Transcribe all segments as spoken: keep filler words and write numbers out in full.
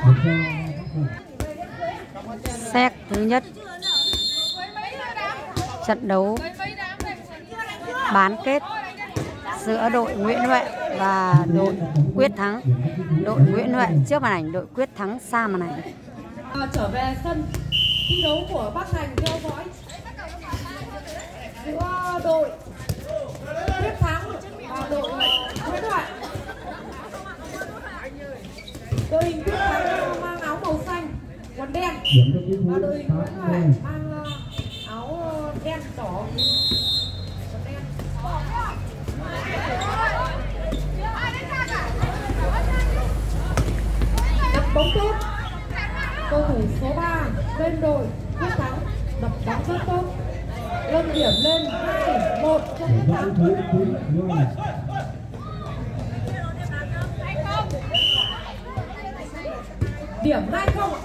Set thứ nhất trận đấu bán kết giữa đội Nguyễn Huệ và đội Quyết Thắng. Đội Nguyễn Huệ trước màn ảnh, đội Quyết Thắng xa màn ảnh. Trở về sân thi đấu của Bắc Thành theo dõi giữa đội Quyết Thắng và đội Nguyễn Huệ. Đội hình Quyết Thắng mang áo màu xanh, quần đen, và đội hình Nguyễn Huệ mang áo đen đỏ. Đập bóng tốt, cầu thủ số ba bên đội Quyết Thắng đập bóng rất tốt, lên điểm lên hai một cho Quyết Thắng. Điểm hai không.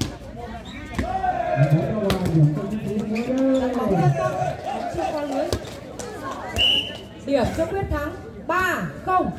Bóng rất tốt, bóng chưa qua lưới. Điểm cho Quyết Thắng ba không.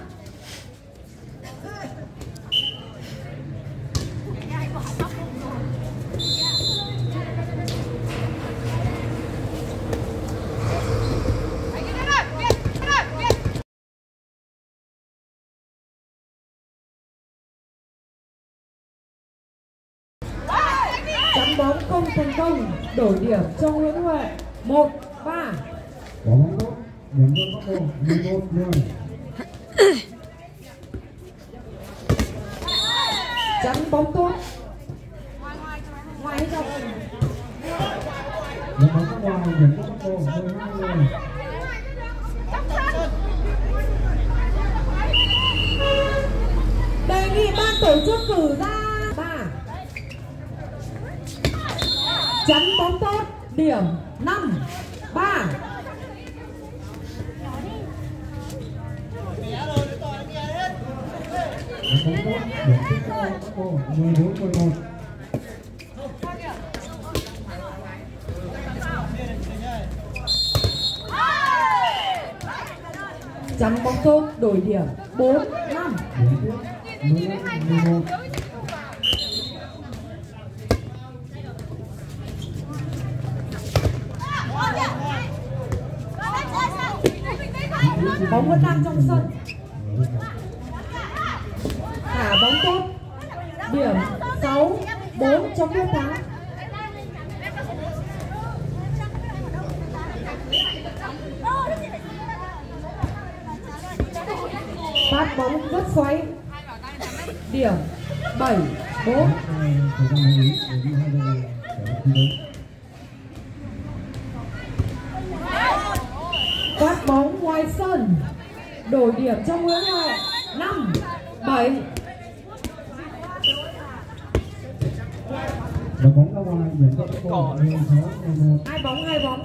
Chắn bóng không thành công, đổi điểm cho Nguyễn Huệ một ba. Quả bóng tốt, điểm cho các đội mười một mười. Chắn bóng tốt, ngoài hết trong. Điểm bóng ra ngoài, điểm cho các đội mười hai mười. Đề nghị ban tổ chức cử ra ba. Chắn bóng tốt, điểm năm ba. Điểm bóng tốt, điểm cho các đội mười bốn mười một. Chắn bóng tốt, đổi điểm bốn năm. mười lăm mười một. Bóng vẫn đang trong sân. Thả bóng tốt, điểm sáu bốn cho Quyết Thắng. Phát bóng rất xoáy, điểm bảy bốn. Phát bóng ngoài sân, đổi điểm cho Nguyễn Huệ năm bảy. Đá bóng ra ngoài, điểm cho các đội mười sáu mười một. Hai bóng hai bóng.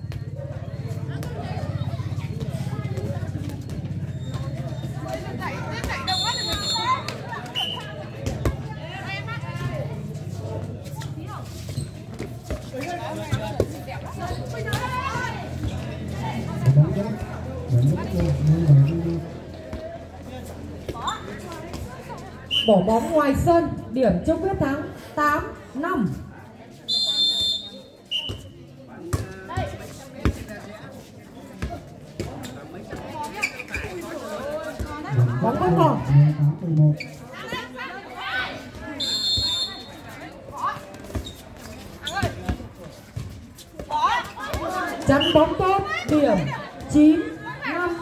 Bỏ bóng ngoài sân, điểm cho Quyết Thắng tám năm. Bóng vẫn còn. Chắn bóng tốt, điểm chín năm.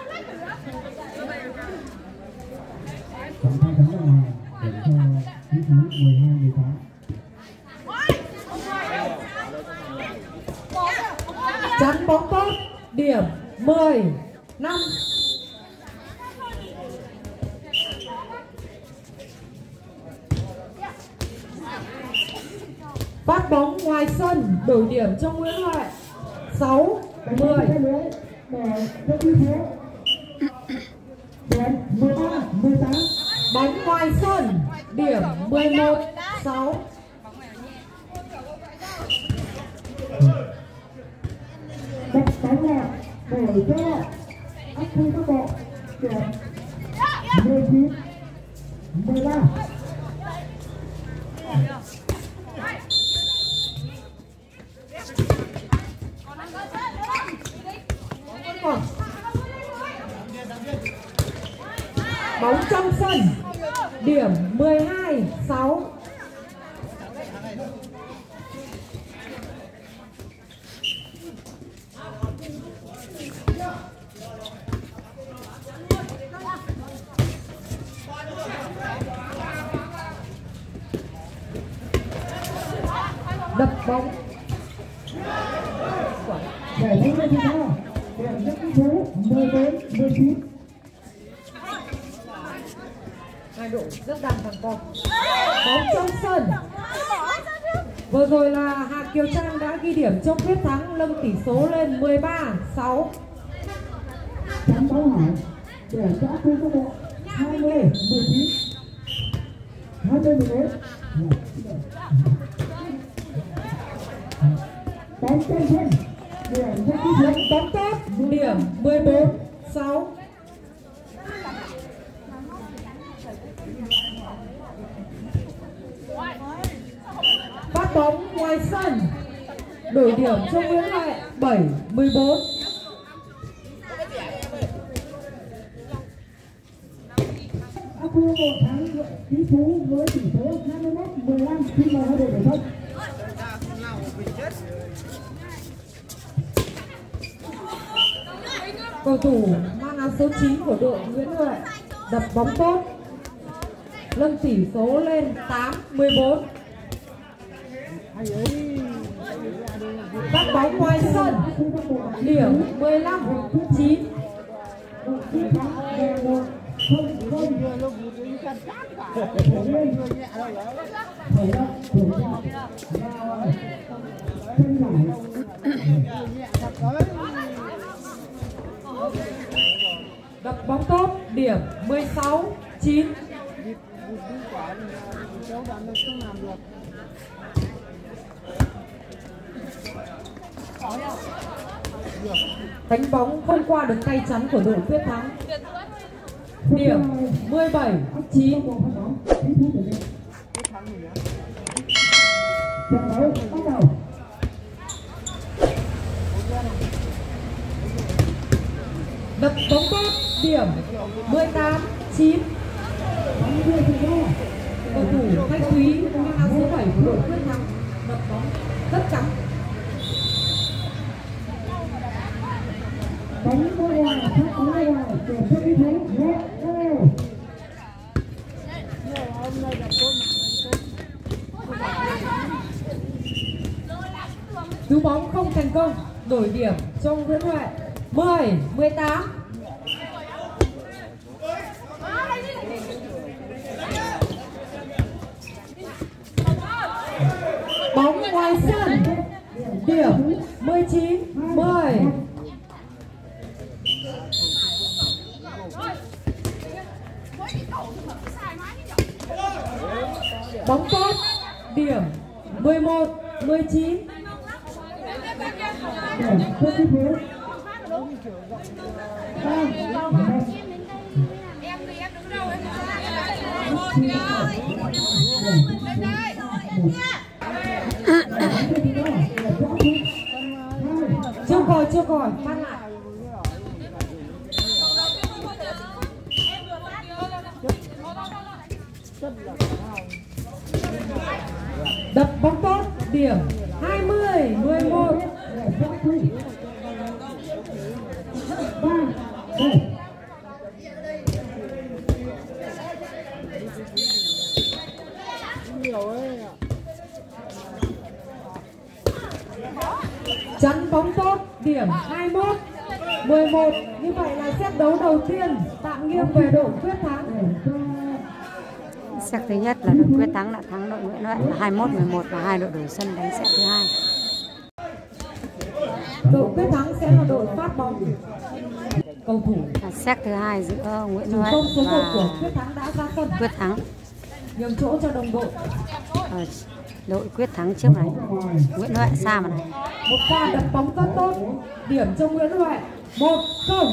Chắn hai chắn ra ngoài, điểm cho Chí Phú mười hai mười tám. Chắn bóng tốt, điểm mười năm. Phát bóng ngoài sân, đổi điểm cho Nguyễn Huệ sáu mười. mười ba mười tám. Bóng ngoài sân, điểm mười một sáu. Đặt bóng là để cho áp quy các bộ, điểm mười chín mười ba. mười hai sáu. Đập bóng. Giải thích cho chúng ta. Điểm nhất số mười bốn mười chín. Hai đội rất đang thẳng con. Bóng trong sân. Vừa rồi là Hà Kiều Trang đã ghi điểm cho quyết thắng, nâng tỷ số lên mười ba sáu. Trắng Báo Hải để đã thu các bộ hai mươi mười chín. hai mươi mười bốn. Bóng trên sân. Điểm nhất số Bóng tốt. Điểm mười bốn sáu. Phát bóng ngoài sân. Đổi điểm cho Nguyễn Huệ bảy mười bốn. đã thu một thắng tỷ phú với tỷ số hai mươi mốt mười lăm. Xin mời hai đội để sân. Cầu thủ mang áo số chín của đội Nguyễn Huệ đập bóng tốt, nâng tỷ số lên tám mười bốn. Bắt bóng ngoài sân. Điểm mười lăm chín. Đập bóng tốt. Điểm mười sáu chín. Đánh bóng không qua được tay chắn của đội Quyết Thắng. Điểm mười bảy chín. Đập bóng tốt. Điểm mười tám chín. Cầu thủ Thanh Thúy mang áo số bảy của đội Quyết Thắng đập bóng rất trắng. Bóng qua ngoài, phát bóng qua ngoài, điểm cho đi thấy, nhẹ, nhẹ. Cứu bóng không thành công, đổi điểm cho Nguyễn Huệ mười mười tám. Bóng ngoài sân. Điểm mười chín mười. Bóng tốt. Điểm mười một mười chín. Chưa còi, chưa còi, phát lại. Đập bóng tốt. Điểm hai mươi mười một. Chắn bóng tốt. Điểm hai mươi mốt mười một. Như vậy là set đấu đầu tiên tạm nghiêng về đội Quyết Thắng. Set thứ nhất là đội Quyết Thắng đã thắng đội Nguyễn Huệ là hai mươi mốt mười một và hai đội đổi sân đánh set thứ hai. Đội Quyết Thắng sẽ là đội phát bóng. Cầu thủ Set thứ hai giữa Nguyễn chủ Huệ công số một của và Quyết Thắng đã ra sân. Quyết Thắng. Nhường chỗ cho đồng đội. Ờ, đội Quyết Thắng trước này, Nguyễn Huệ xa mà này. Một pha đập bóng rất tốt. Điểm cho Nguyễn Huệ một không.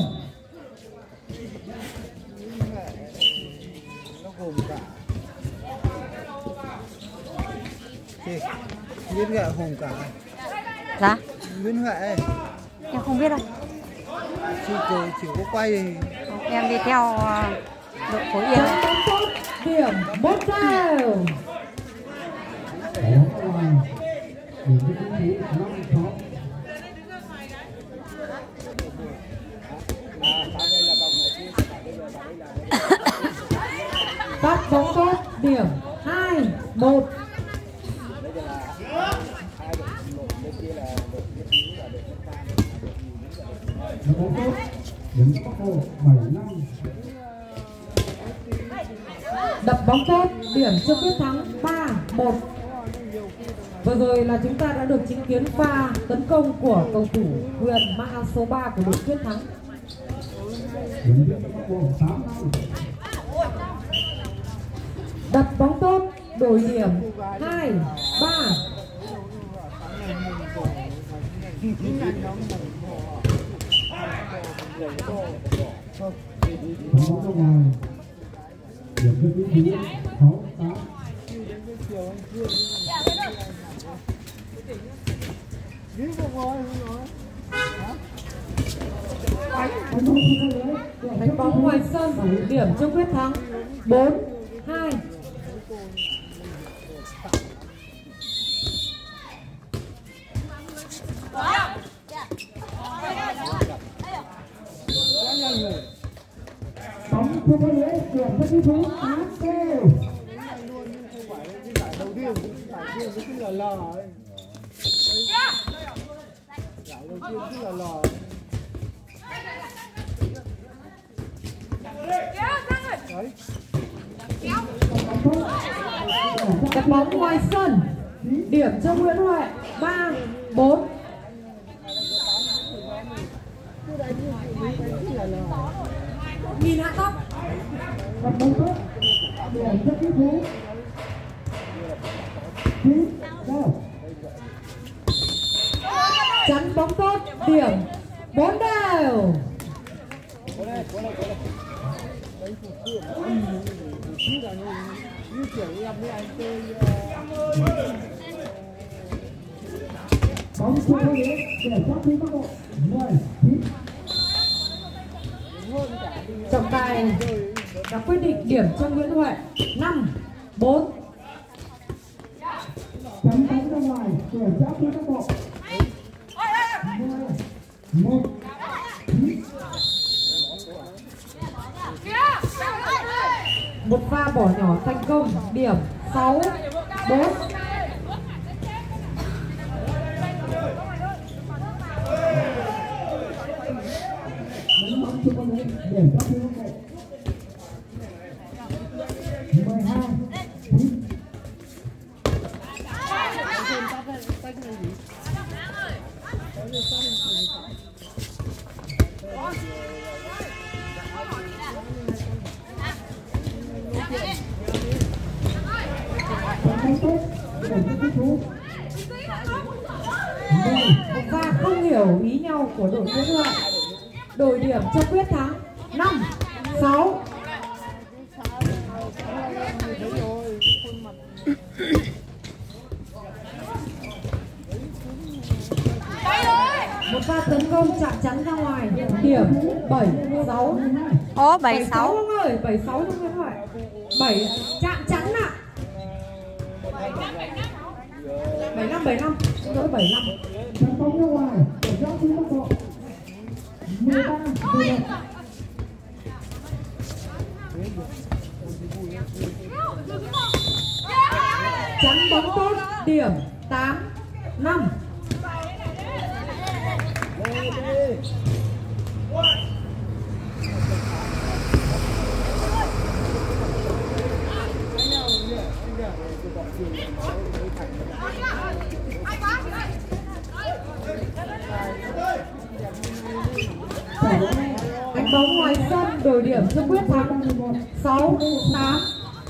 Nguyễn Huệ hùng cả. Dạ? Nguyễn Huệ Em không biết đâu. chỉ, chỉ, chỉ có quay thì... Em đi theo đội Phú Yên. Bóng tốt. điểm một đều. Bắt bóng tốt, điểm hai một. Đập bóng tốt, điểm cho quyết thắng ba một. Vừa rồi là chúng ta đã được chứng kiến pha tấn công của cầu thủ Huyền mã số ba của đội Quyết Thắng. Đập bóng tốt, đổi điểm hai ba. Đánh bóng ngoài sân, điểm cho Quyết Thắng bốn hai. Bóng không có lưới, điểm cho Duy Phú tám đều. Đầu tiên giải đầu tiên cũng là lò ấy. Giải đầu tiên cũng là lò. Đấy. Đập bóng ngoài sân, điểm cho Nguyễn Huệ ba bốn. Nhìn hạ tóc. Đập bóng tốt, điểm cho Duy Phú chín đều. Chắn bóng tốt, điểm bốn đều. Như kiểu em với anh chơi Bóng không có lưới, điểm cho Duy Phú mười chín. Trọng tài đã quyết định điểm cho Nguyễn Huệ năm bốn. Chắn bóng ra ngoài, điểm cho Duy Phú một. Một pha bỏ nhỏ thành công, điểm sáu bốn. Đánh bóng chưa có lưới, điểm cho Duy Phú mười hai chín. Một pha không hiểu ý nhau của đội Nguyễn Huệ, đổi điểm cho Quyết Thắng năm sáu. Một pha tấn công chạm chắn ra ngoài, điểm bảy sáu. Ồ, bảy sáu Ông ơi, bảy sáu cho Nguyễn Huệ. bảy chạm chắn ạ. bảy năm bảy năm, xin lỗi bảy năm. Chắn bóng ra ngoài, để cho Duy Phú mười ba mười một. Chắn bóng tốt, điểm tám năm. Đánh bóng ngoài sân, đổi điểm cho Quyết Thắng sáu tám.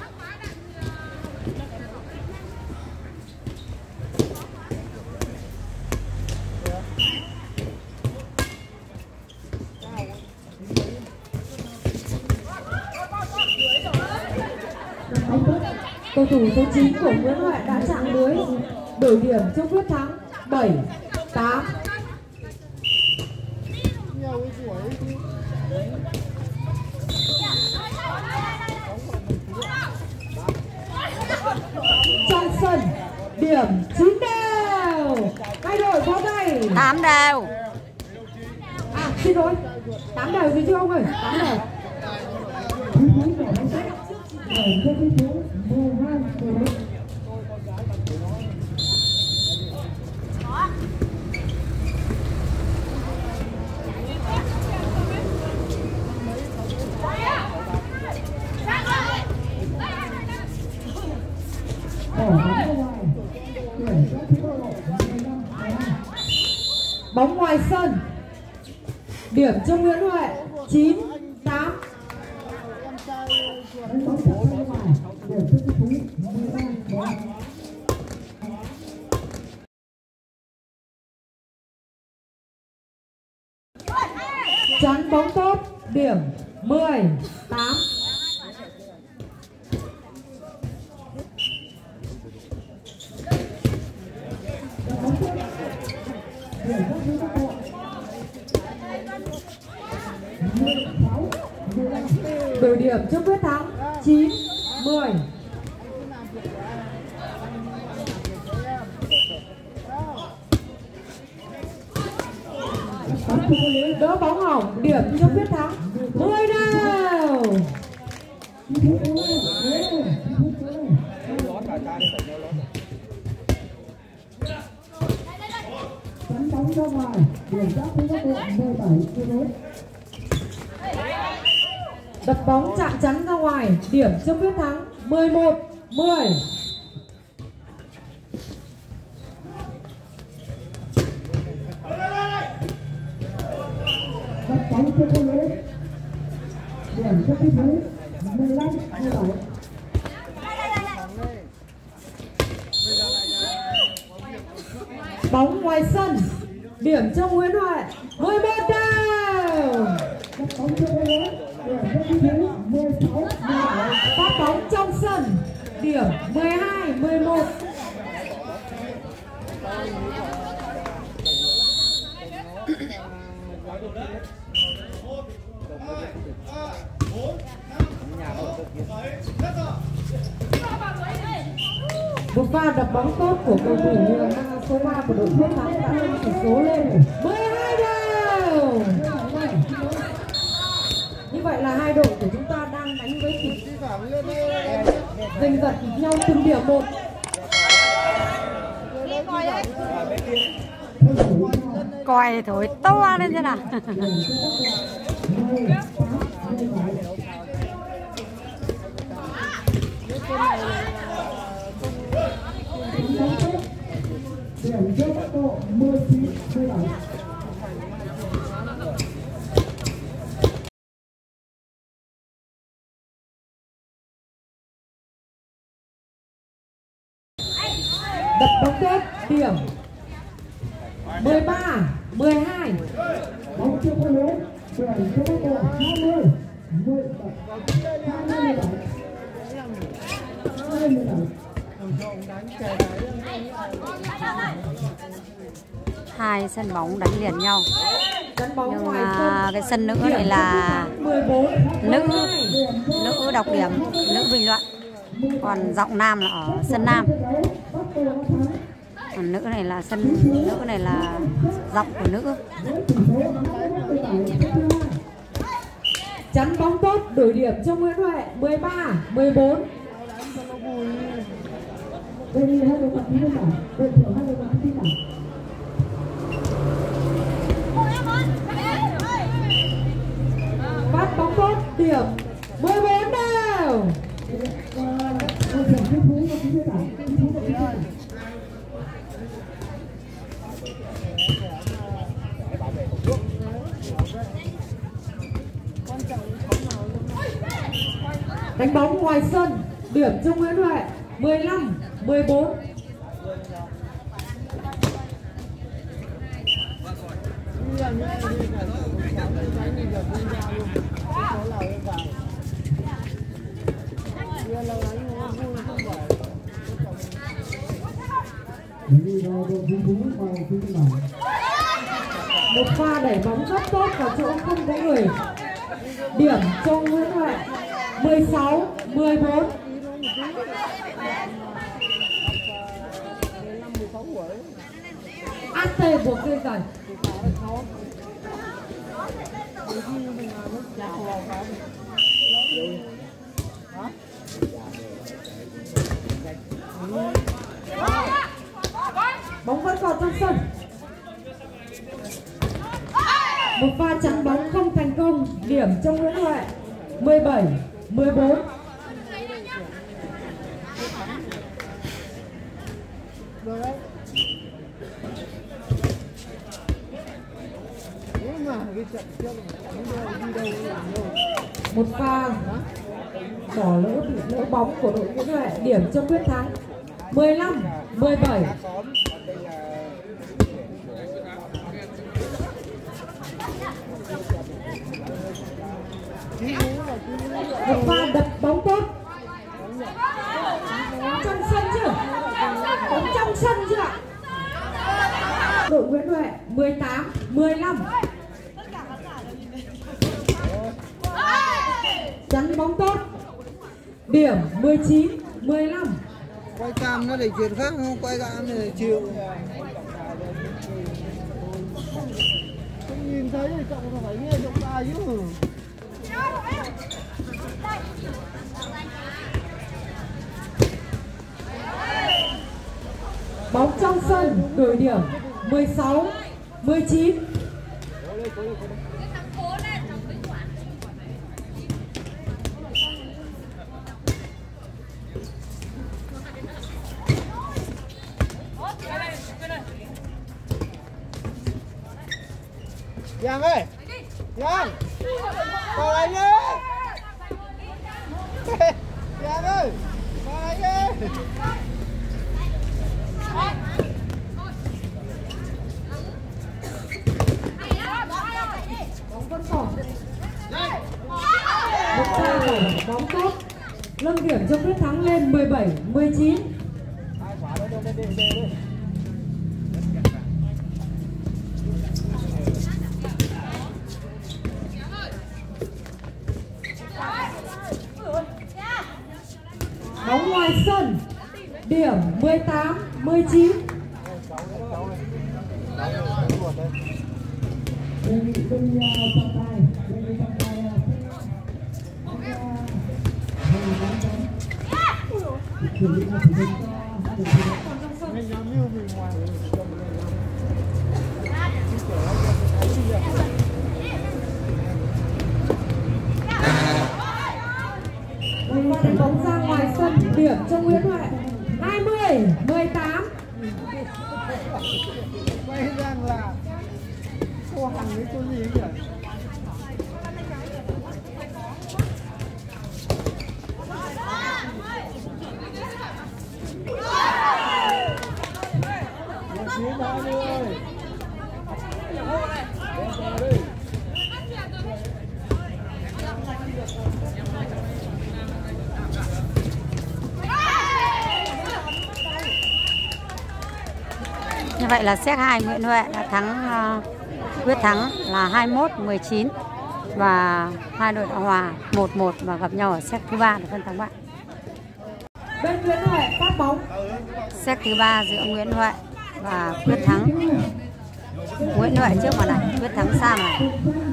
Cầu thủ số chín của Nguyễn Huệ đã chạm lưới, đổi điểm cho Quyết Thắng bảy tám. sân. Điểm chín đều. Hai đội có tay. tám đều. À xin lỗi. tám đều gì chứ ông ơi? tám đều. Bóng ngoài sân. Điểm cho Nguyễn Huệ. Chín tám. Chắn bóng tốt. Điểm mười tám. Đổi điểm cho Quyết Thắng. Chín mười. Đỡ bóng hỏng. Điểm cho Quyết Thắng. mười đều. Bắn bóng ra ngoài, điểm giáp với các đội mười bảy tuyệt đối. Đập bóng chạm chắn ra ngoài. Điểm cho Quyết Thắng. mười một mười. Đập bóng cho cô Lê. Điểm cho Tuyết Lê. mười lăm mười bảy. Bóng ngoài sân. Điểm cho Nguyễn Huệ. mười một đều. Đập bóng cho cô Lê. Điểm cho Tuyết Lê. mười sáu mười bảy. Phát bóng trong sân. Điểm mười hai mười một. Một pha đập bóng tốt của cầu thủ mang số ba của đội Quyết Thắng đã nâng tỷ số lên mười hai đều. Như vậy là hai đội của chúng ta đang đánh với tỷ giành giật nhau từng điểm một. Coi thì thổi to lên thế nào. Điểm cho các đội mười chín mười bảy. Đập bóng tốt. Điểm mười ba mười hai. Bóng cho cô Lê. Điểm cho các đội hai mươi mười bảy. hai mươi bảy. hai mươi bảy. Hai sân bóng đánh liền nhau. Nhưng mà cái sân nữ này là nữ nữ đọc điểm, nữ bình luận. Còn giọng nam là ở sân nam. Còn nữ này là sân nữ này là giọng của nữ. Chắn bóng tốt. Đổi điểm cho Nguyễn Huệ. mười ba mười bốn. Đây là hai đội bạn đi lên bảng. Đây là hai đội bạn đi bảng. Phát bóng tốt. Điểm mười bốn đều. Đánh bóng ngoài sân. Điểm cho Nguyễn Huệ. mười lăm mười bốn. Một pha đẩy bóng rất tốt vào chỗ không có người. Điểm cho Nguyễn Huệ. mười sáu mười bốn. buộc dây giày. Bóng vẫn còn trong sân. Một pha chắn bóng không thành công, điểm cho Nguyễn Huệ. mười bảy mười bốn. Một pha bỏ lỡ bị lỡ bóng của đội Nguyễn Huệ, điểm cho Quyết Thắng. mười lăm mười bảy. Một pha đập bóng tốt. Trong sân chưa? Bóng trong sân chưa? Đội Nguyễn Huệ mười tám mười lăm. Chắn bóng tốt. Điểm mười chín mười lăm. Quay cam nó để chuyện khác, không quay cam để chịu. Không nhìn thấy thì cậu phải nghe giọng ta chứ. Bóng trong sân, đổi điểm mười sáu mười chín. Giang ơi, Giang, vào lại nhé. Giang ơi, vào lại nhé. Bóng vẫn còn. Một pha đẩy bóng tốt, nâng điểm cho Quyết Thắng lên mười bảy mười chín. Bóng ngoài sân, điểm mười tám mười chín. Bóng ra ngoài sân, điểm cho Nguyễn Huệ. hai mươi mười tám. Quay Giang là cô hàng với cô gì nhỉ? Như vậy là set hai Nguyễn Huệ đã thắng uh, Quyết Thắng là hai mươi mốt mười chín và hai đội đã hòa một một và gặp nhau ở set thứ ba để phân thắng bại. Bên Nguyễn Huệ phát bóng. Set thứ ba giữa Nguyễn Huệ và Quyết Thắng. Nguyễn Huệ trước màn ảnh, Quyết Thắng xa màn ảnh.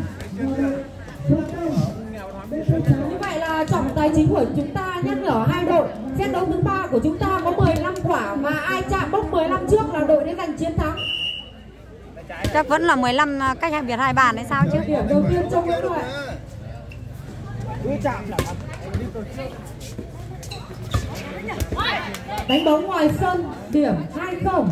Như vậy là trọng tài chính của chúng ta nhắc nhở hai đội. Set đấu thứ ba của chúng ta có mười lăm quả mà ai chạm bốc mười lăm trước là đội đã giành chiến thắng. Chắc vẫn là mười lăm cách hai biệt hai bàn hay sao chứ? Điểm đầu tiên cho Nguyễn Huệ. Đánh bóng ngoài sân, điểm hai không.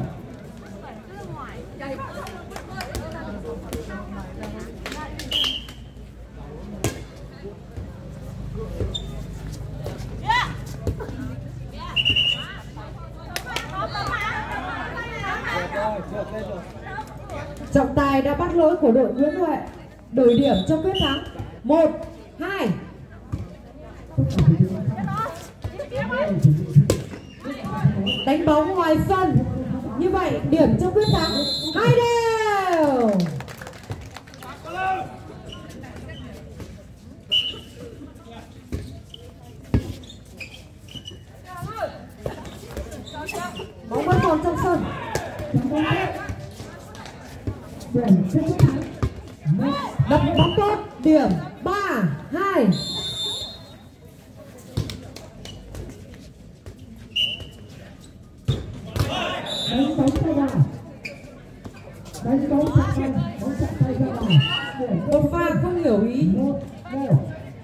Trọng tài đã bắt lỗi của đội Nguyễn Huệ, đổi điểm cho Quyết Thắng. một hai. Đánh bóng ngoài sân. Như vậy điểm cho Quyết Thắng hai đều. Bóng vẫn còn trong sân. Điểm cho quyết thắng. Đập bóng tốt, điểm ba hai. Đánh bóng ra ngoài. Đánh bóng chạm tay, bóng chạm tay ra ngoài. Một pha không hiểu ý. Một đều.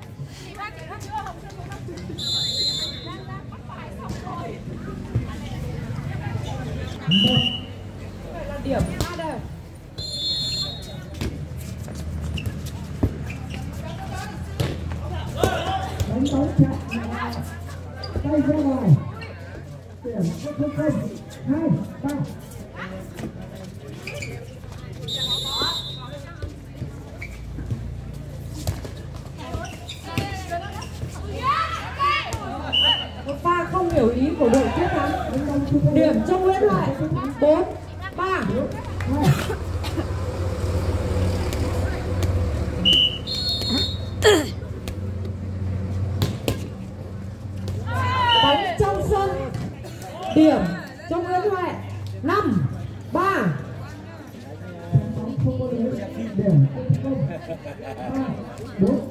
Điểm ba đều. Đánh bóng chạm tay ra ngoài. Điểm không không hai ba. Một pha không hiểu ý của đội Quyết Thắng. Điểm cho Nguyễn Huệ bốn ba. Bóng trong sân. Điểm cho Nguyễn Huệ năm ba. Bóng không có lưới. Điểm không ba bốn.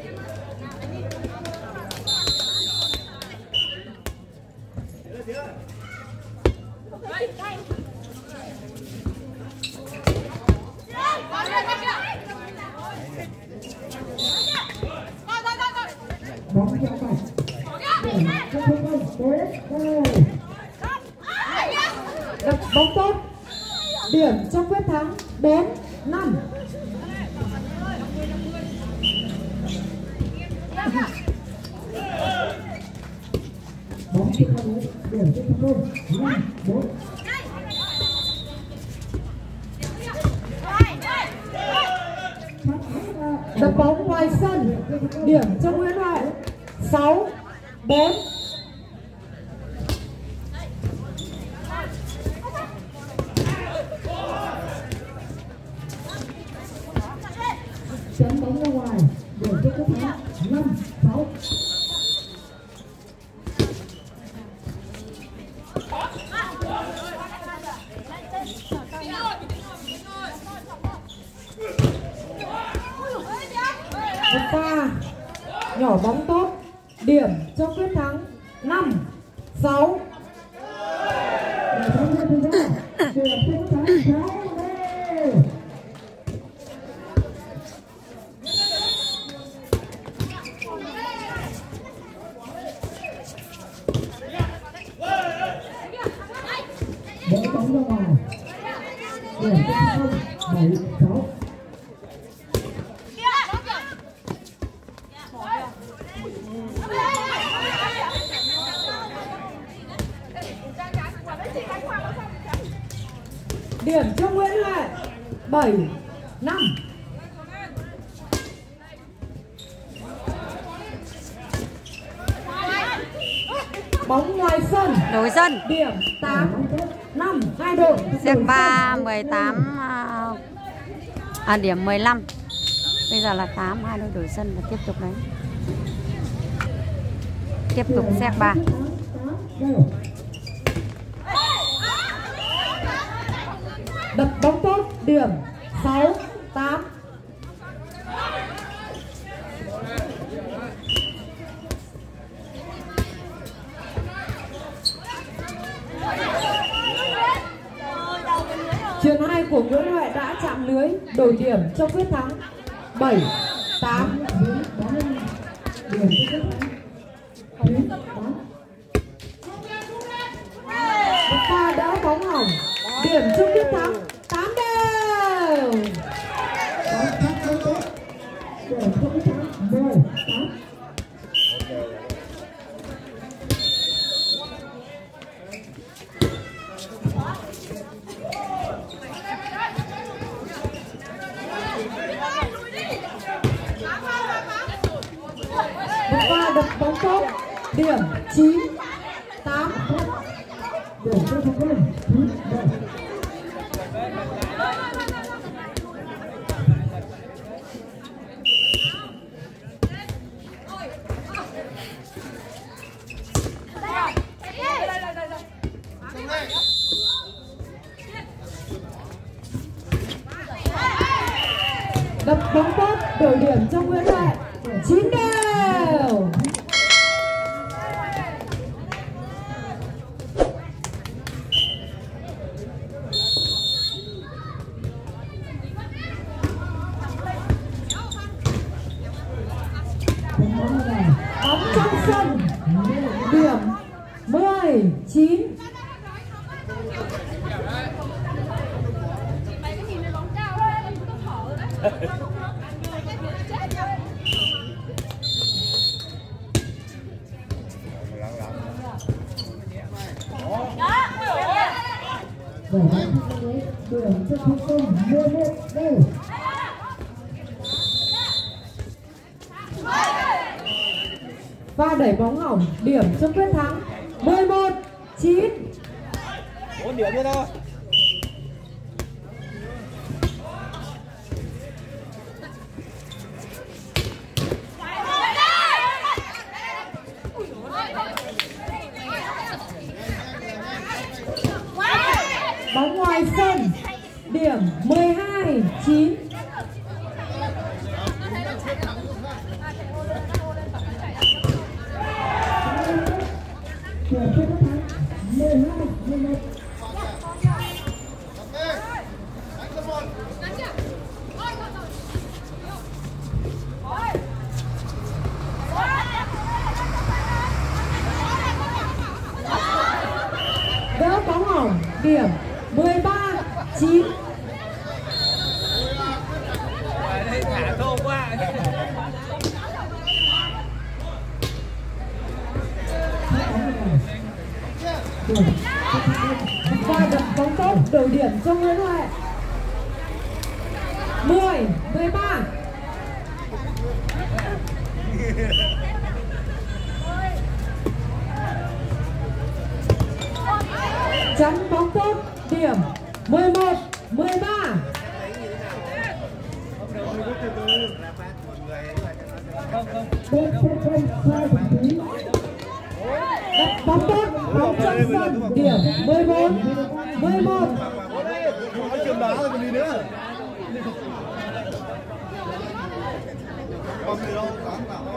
Bóng ra ngoài. Điểm không không bốn. Đập bóng tốt. Điểm cho Quyết Thắng bốn năm. Bóng chưa có lưới. Điểm không không năm bốn. Đập bóng ngoài sân. Điểm cho Nguyễn Huệ sáu bốn. Chắn bóng ra ngoài. Điểm cho Quyết Thắng năm sáu. Một pha nhỏ bóng tốt. Điểm cho Quyết Thắng năm sáu. Điểm cho Quyết Thắng sáu đều. Đỡ bóng ra ngoài. Điểm cho không bảy sáu. Điểm cho Nguyễn Huệ bảy năm. Bóng ngoài sân. Đổi sân. Điểm tám năm. Hai đội Xếp ba mười tám à, điểm mười lăm. Bây giờ là tám, hai đội đổi sân và tiếp tục đấy. Tiếp tục xếp ba. Đập bóng tốt. Điểm sáu tám. Chuyền hai của Nguyễn Huệ đã chạm lưới. Đổi điểm cho Quyết Thắng bảy tám. Điểm cho Quyết Thắng chín tám. Một pha đỡ bóng hỏng. Điểm cho Quyết Thắng tám đều. Bóng sát bóng tốt. Điểm cho Quyết Thắng mười tám. Một pha đập bóng tốt. Điểm chín tám. Điểm cho Thắng Quân chín bảy. Đập bóng tốt, đổi điểm cho Nguyễn Huệ. Chín đều. Bóng trong sân, điểm mười chín. Điểm cho Thu Công mười một đều. Pha đẩy bóng hỏng, điểm cho Quyết Thắng. Mười một chín. bốn điểm nữa thôi. Bóng ngoài sân, điểm mười hai chín. Điểm cho Quyết Thắng mười hai mười một. Đỡ bóng hỏng, điểm mười ba chín. Đây thả thô quá. Và đập bóng tốt, đổi điểm cho Nguyễn Huệ. Mười mười ba. Chắn bóng tốt, điểm mười một mười ba. Đập bóng tốt, bóng trong sân, điểm mười bốn mười một. Trường đá rồi còn gì nữa. Không gì đâu, sáng tạo thôi.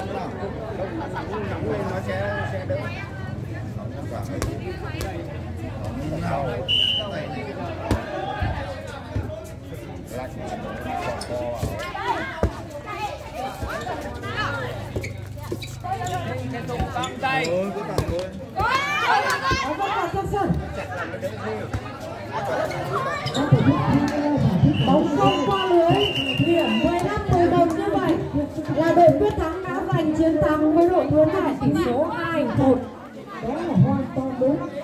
Nó sẽ sẽ đỡ. Tay. Ừ, cứ tặng thôi. Bóng vào trong sân. Bóng không qua lưới, điểm mười lăm mười một. Như vậy là đội Quyết Thắng đã giành chiến thắng với đội Nguyễn Huệ tỷ số hai một. Đó là hoàn toàn đúng.